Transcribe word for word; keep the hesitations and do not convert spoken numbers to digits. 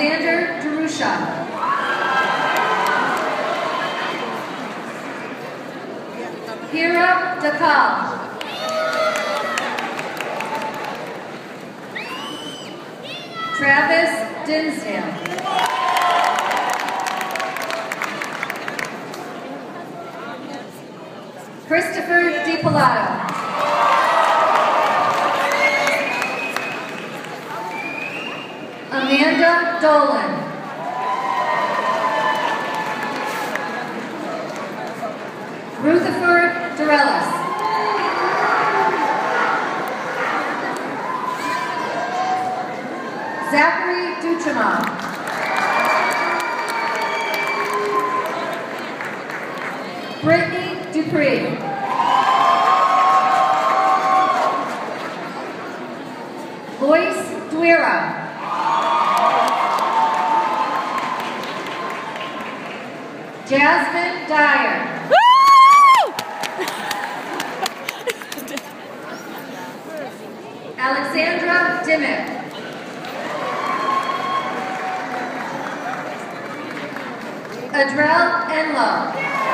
Alexander Darusha. Hira Dakal. Travis Dinsdale. Christopher DiPilato. Amanda Dolan. Rutherford Dorellis. Zachary Dutremont. Brittany Dupree. Lois Duira. Jasmine Dyer. Woo! Alexandra Dimmick. Adrell Enlow.